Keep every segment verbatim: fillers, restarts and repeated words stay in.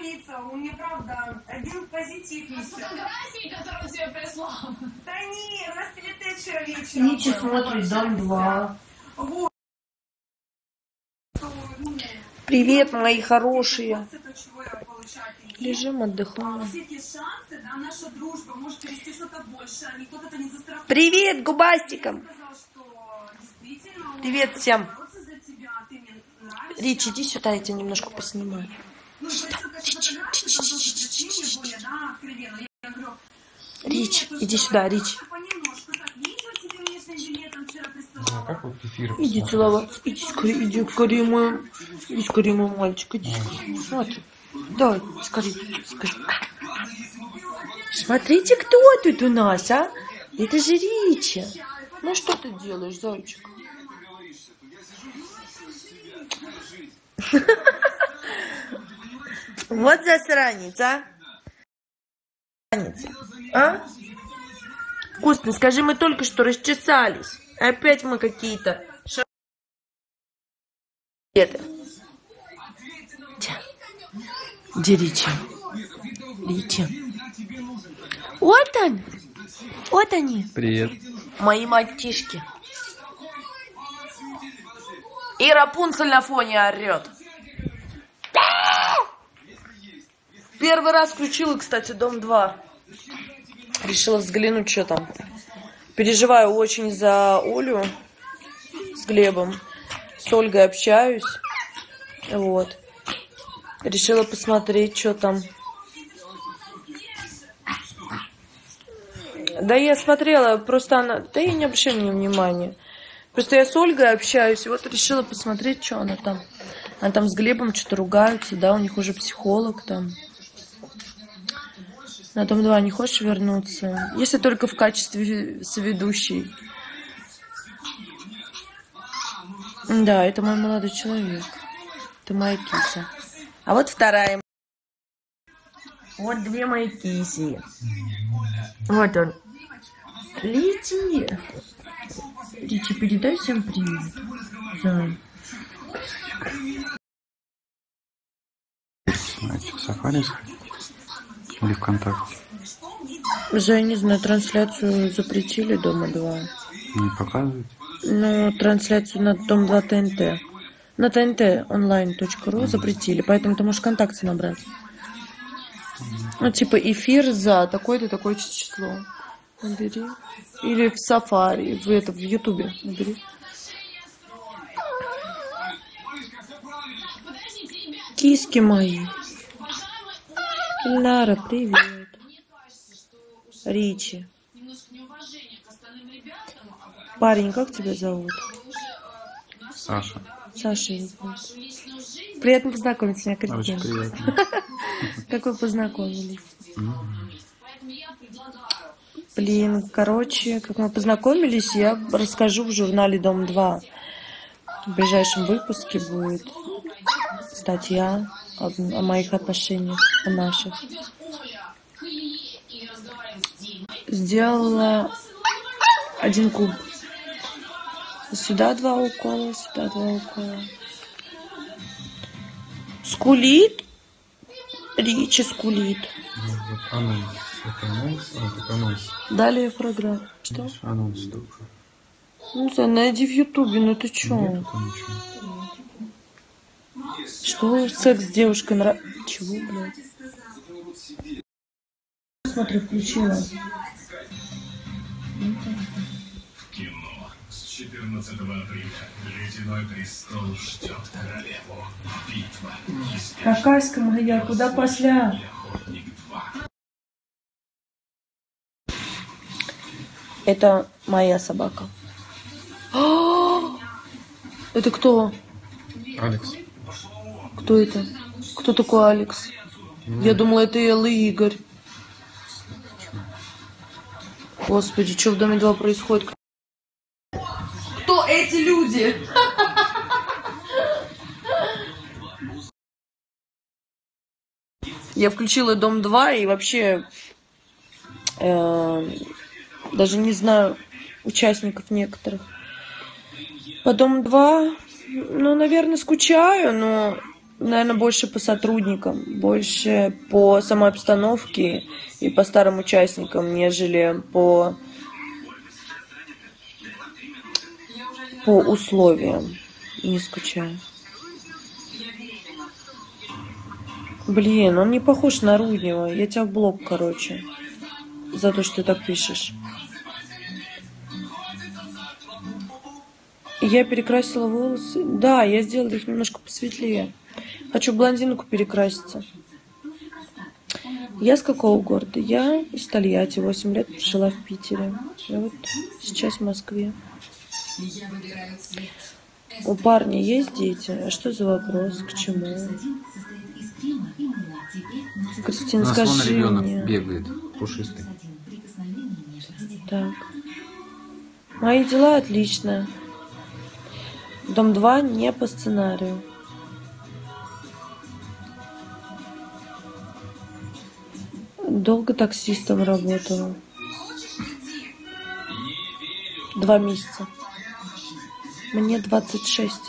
говорится, у меня правда один позитив несет. Фотографии, которые он тебе прислал. Да не, у нас телетечера вечером. Ничего смотрит, дом два. Вот. Привет, мои хорошие. Лежим, отдыхаем. Привет, губастикам. Привет всем. Рич, иди сюда, я тебя немножко поснимаю. Рич, иди сюда, Рич. А как вот эфир? Иди целоваться, иди скорее, иди скорее, мой, иди скорее, мой мальчик, иди скорее, смотри. Давай, скорее, скорее. Смотрите, кто тут у нас, а? Это же Ричи. Ну что ты делаешь, зайчик? Вот засранец, а? А? Вкусно, скажи, мы только что расчесались. Опять мы какие-то ша... Это. Где Ричи? Ричи. Вот он. Вот они. Привет. Мои мальчишки. И Рапунцель на фоне орет. Первый раз включила, кстати, Дом два. Решила взглянуть, что там. Переживаю очень за Олю с Глебом. С Ольгой общаюсь. Вот. Решила посмотреть, что там. Да я смотрела, просто она... Да я не обращаю на нее внимания. Просто я с Ольгой общаюсь, и вот решила посмотреть, что она там. Она там с Глебом что-то ругаются, да, у них уже психолог там. На Дом два не хочешь вернуться? Если только в качестве соведущей. Да, это мой молодой человек. Это моя киса. А вот вторая. Вот две мои киси. Вот он. Лети. Ричи, передай всем привет. Да. Знаете, в Сафари сходить? Или ВКонтакте? Уже, я не знаю, трансляцию запретили Дома два. Не показывать? Ну, трансляцию на Дом два ТНТ. На тнт онлайн точка ру запретили, поэтому ты можешь ВКонтакте набрать. Ну, типа эфир за такое-то, такое-то число. Набери. Или в Сафари, в, это, в Ютубе набери. Киски мои. Лара, привет. Ричи. Парень, как тебя зовут? Саша. Саша его зовут. Приятно познакомиться, меня Кристина. Очень приятно. Как вы познакомились? Блин, короче, как мы познакомились, я расскажу в журнале Дом два. В ближайшем выпуске будет статья о, о моих отношениях, о наших. Сделала один куб. Сюда два укола, сюда два укола. Скулит? Ричи скулит. Ну, вот анонс. Это анонс, а это анонс. Далее программа. Что? Видишь, анонс только. Ну, да, найди в Ютубе, ну ты чё? Нету там ничего. Что? Секс с девушкой нравится? Чего, блядь? Смотри, включила. Кино с четырнадцатого апреля. Ледяной престол ждет королеву. Битва. Какаська моя, куда пошла? Это моя собака. Это кто? Алекс. Кто это? Кто такой Алекс? Ну, Я думала, это Элла и Игорь. Господи, что в Доме два происходит? Кто эти люди? Я включила Дом два и вообще э, даже не знаю участников некоторых. По Дому два, ну, наверное, скучаю, но наверное, больше по сотрудникам, больше по самой обстановке и по старым участникам, нежели по, по условиям. Не скучаю. Блин, он не похож на Руднева. Я тебя в блог, короче, за то, что ты так пишешь. Я перекрасила волосы. Да, я сделала их немножко посветлее. Хочу блондинку перекраситься. Я с какого города? Я из Тольятти. восемь лет жила в Питере. Я вот сейчас в Москве. У парня есть дети? А что за вопрос? К чему? Кристина, У нас вон скажи ребенок мне. бегает, пушистый. Так. Мои дела отлично. Дом два не по сценарию. Долго таксистом работала. Два месяца. Мне двадцать шесть.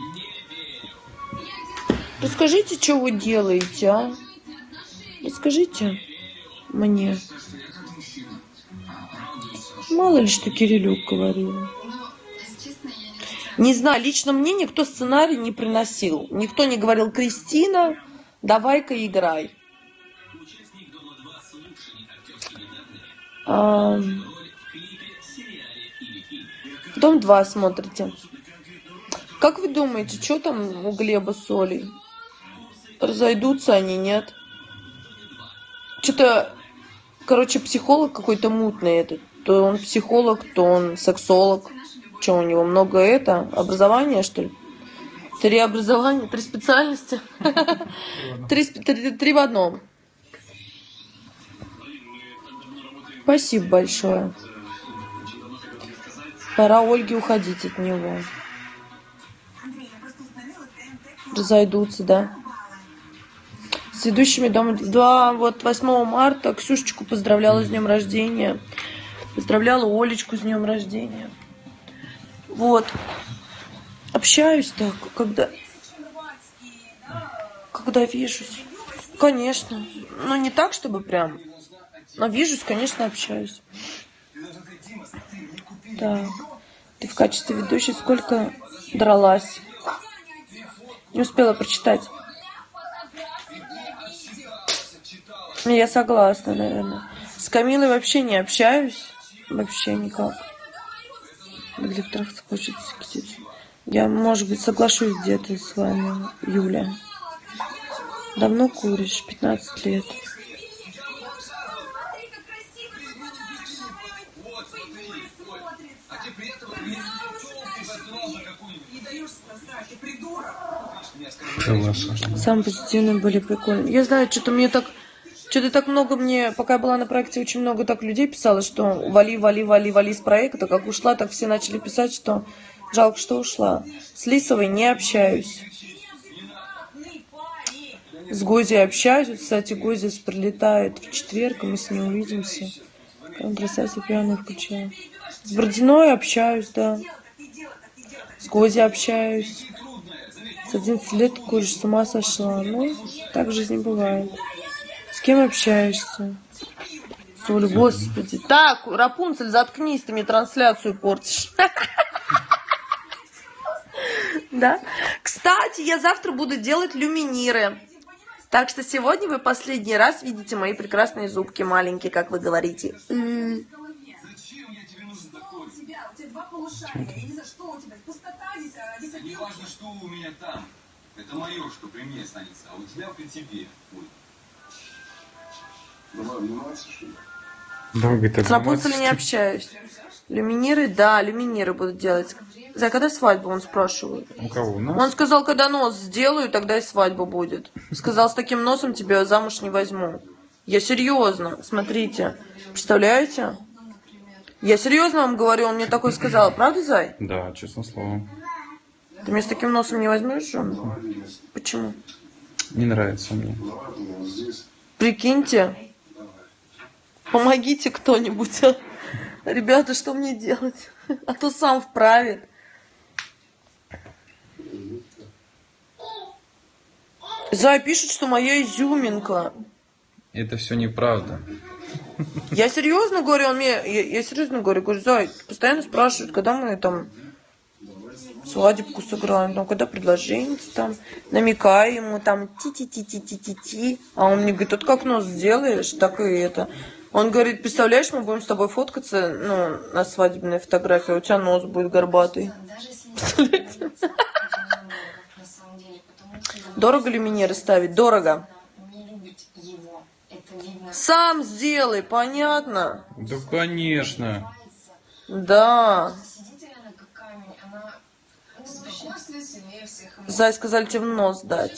Расскажите, что вы делаете, а? Расскажите мне. Мало ли, что Кирилюк говорил. Не знаю, лично мне никто сценарий не приносил. Никто не говорил: Кристина, давай-ка играй. А... Дом два смотрите. Как вы думаете, что там у Глеба с Олей? Разойдутся они, нет? Что-то, короче, психолог какой-то мутный этот. То он психолог, то он сексолог. Что, у него много это? Образования, что ли? Три образования, три специальности. Три, три, три в одном. Спасибо большое. Пора Ольге уходить от него. Разойдутся, да. С ведущими дома. Да, вот восьмого марта Ксюшечку поздравляла с днем рождения. Поздравляла Олечку с днем рождения. Вот. Общаюсь так, когда... Когда вижусь. Конечно. Но не так, чтобы прям... Но вижусь, конечно, общаюсь. Так. Ты в качестве ведущей сколько дралась? Не успела прочитать. Я согласна, наверное. С Камилой вообще не общаюсь. Вообще никак. Электрохс хочет скидывать. Я, может быть, соглашусь где-то с вами, Юля. Давно куришь? пятнадцать лет. Самые позитивные были прикольные. Я знаю, что-то мне так... Что-то так много мне... Пока я была на проекте, очень много так людей писало, что вали, вали, вали, вали с проекта. Как ушла, так все начали писать, что жалко, что ушла. С Лисовой не общаюсь. С Гозей общаюсь. Кстати, Гозя прилетает в четверг, и мы с ней увидимся. Прям красавица пьяная включаю. С Бородиной общаюсь, да. С Гозей общаюсь. С одиннадцати лет куришь, с ума сошла. Ну, так в жизни бывает. С кем общаешься? С Олей, господи. Так, Рапунцель, заткнись, ты мне трансляцию портишь. Да. Кстати, я завтра буду делать люминиры. Так что сегодня вы последний раз видите мои прекрасные зубки маленькие, как вы говорите. Не важно, что у меня там. Это мое, что при мне останется, а у тебя при тебе будет. Давай обниматься, что ли? Да, говорит, С Рапунцелем не общаюсь. Люминиры, да, люминиры буду делать. За когда свадьбу, он спрашивает. У кого? У нас? Он сказал, когда нос сделаю, тогда и свадьба будет. Сказал, с таким носом тебя замуж не возьму. Я серьезно, смотрите. Представляете? Я серьезно вам говорю, он мне такое сказал. Правда, Зай? Да, честное слово. Ты меня с таким носом не возьмешь, жену? Почему? Не нравится мне. Прикиньте. Помогите кто-нибудь. а. Ребята, что мне делать? А то сам вправит. Зай пишет, что моя изюминка. Это все неправда. Я серьезно говорю, он мне, я, я серьезно говорю, говорю, Зай, постоянно спрашивают, когда мы там свадебку сыграем, там, когда предложение, там, намекаю ему, там, ти-ти-ти-ти-ти-ти-ти, а он мне говорит, вот как нос сделаешь, так и это. Он говорит, представляешь, мы будем с тобой фоткаться, ну, на свадебной фотографии, а у тебя нос будет горбатый. Дорого люминеры ставить? Дорого. Сам сделай, понятно? Да, конечно. Да. Зай, сказали тебе в нос дать.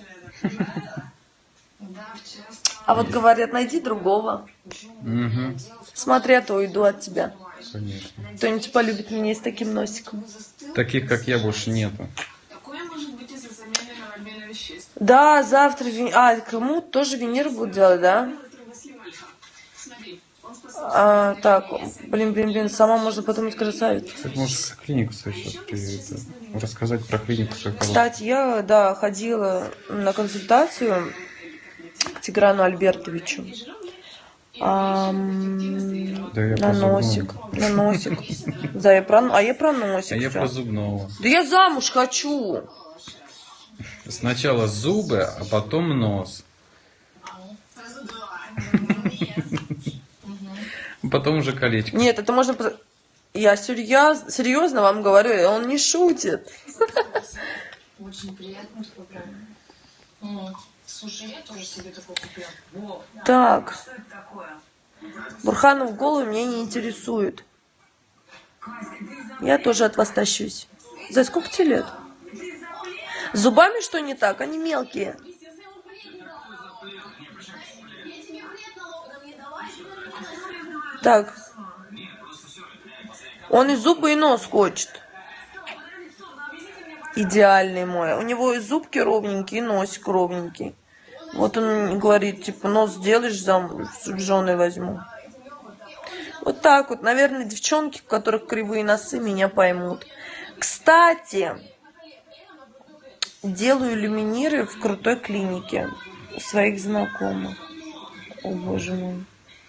А вот говорят, найди другого. Угу. Смотри, а то уйду от тебя. Конечно. Кто-нибудь полюбит меня с таким носиком. Таких, как я, больше нету. Такое может быть из-за замедленного обмена веществ. Да, завтра... Вен... А, кому тоже Венеру будут делать, да? Смотри, он А, так, блин, блин, блин, сама можно подумать, красавица. Кстати, может, клинику сейчас это, рассказать про клинику. Как Кстати, я, да, ходила на консультацию к Тиграну Альбертовичу. А, Да, я на про носик, зубного. на носик. Да, я про... А я про носик. А я всё. про зубного. Да я замуж хочу. Сначала зубы, а потом нос. Потом уже колечко. Нет, это можно... пос- Я серьез... серьезно вам говорю, он не шутит. Очень приятно, что правильно. М, Слушай, я тоже себе такой купила. Во. Так, Что это такое? Бурханов голову меня не интересует. Я тоже от вас тащусь. За сколько тебе лет? С зубами что не так? Они мелкие. Так. Он и зубы, и нос хочет. Идеальный мой. У него и зубки ровненькие, и носик ровненький. Вот он говорит, типа, нос сделаешь, зам... в жены возьму. Вот так вот. Наверное, девчонки, у которых кривые носы, меня поймут. Кстати, делаю люминиры в крутой клинике у своих знакомых. О, боже мой.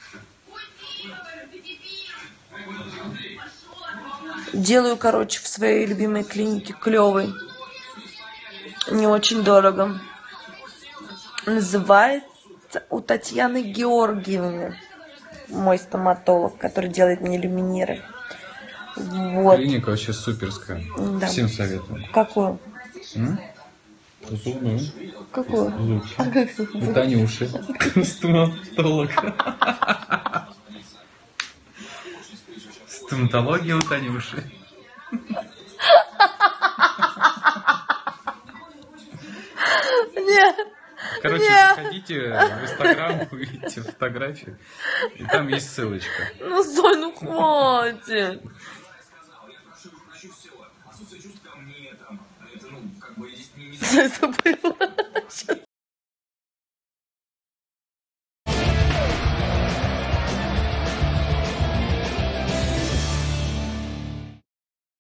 Делаю, короче, в своей любимой клинике, клевой. Не очень дорого. Называется у Татьяны Георгиевны. Мой стоматолог, который делает мне люминиры. Вот. Клиника вообще суперская. Да. Всем советую. Какую? М? Зубную. Какую? Зубки. У Танюши. Стоматолог. Стоматология у Танюши. Нет. Короче, Нет. заходите в Инстаграм, увидите фотографию, и там есть ссылочка. Ну, Зой, ну хватит. Зой, забыла. Сейчас